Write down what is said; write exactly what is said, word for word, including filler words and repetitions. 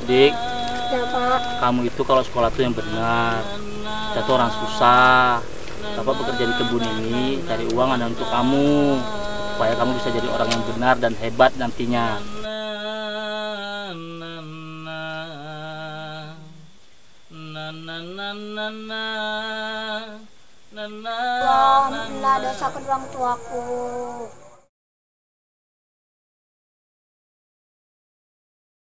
Dik, Ya Pak. kamu itu kalau sekolah tuh yang benar. Kita tuh orang susah. Bapak bekerja di kebun ini cari uang ada untuk kamu, supaya kamu bisa jadi orang yang benar dan hebat nantinya. Alhamdulillah dosa kedua orang tuaku.